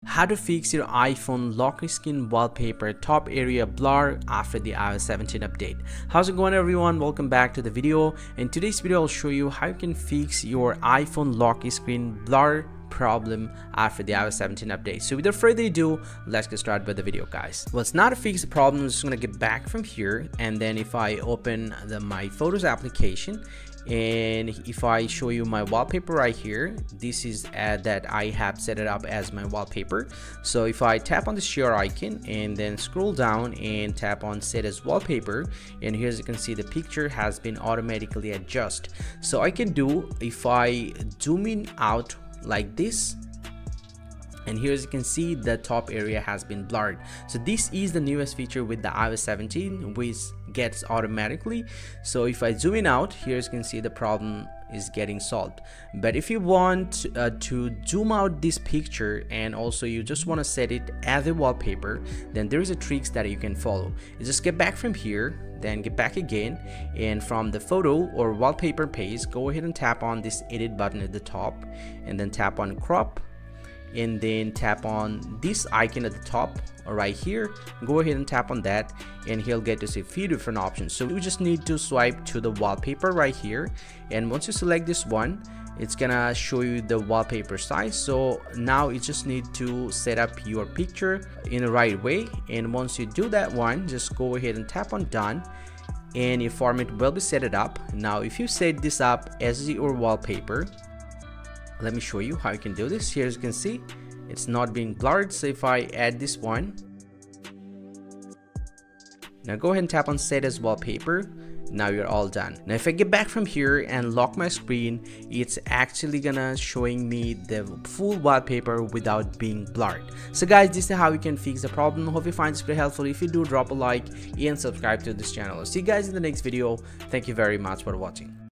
How to fix your iPhone lock screen wallpaper top area blur after the iOS 17 update. How's it going, everyone? Welcome back to the video. In today's video, I'll show you how you can fix your iPhone lock screen blur problem after the iOS 17 update. So without further ado, let's get started with the video, guys. Well, it's not to fix the problem. I'm just gonna get back from here, and then if I open my Photos application, and if I show you my wallpaper right here, this is that I have set it up as my wallpaper. So if I tap on the share icon and then scroll down and tap on set as wallpaper, and here as you can see the picture has been automatically adjusted. So I can do, if I zoom in out like this, and here as you can see the top area has been blurred. So this is the newest feature with the iOS 17, which gets automatically. So if I zoom in out, here as you can see the problem is getting solved. But if you want to zoom out this picture and also you just want to set it as a wallpaper, then there is a tricks that you can follow. You just get back from here, then get back again, and from the photo or wallpaper page, go ahead and tap on this edit button at the top, and then tap on crop, and then tap on this icon at the top or right here. Go ahead and tap on that, and he'll get to see a few different options. So we just need to swipe to the wallpaper right here, and once you select this one, it's gonna show you the wallpaper size. So now you just need to set up your picture in the right way, and once you do that one, just go ahead and tap on done, and your format will be set it up. Now if you set this up as your wallpaper, let me show you how you can do this. Here as you can see, it's not being blurred. So if I add this one, now go ahead and tap on set as wallpaper. Now you're all done. Now if I get back from here and lock my screen, it's actually gonna showing me the full wallpaper without being blurred. So guys, this is how you can fix the problem. Hope you find this very helpful. If you do, drop a like and subscribe to this channel. See you guys in the next video. Thank you very much for watching.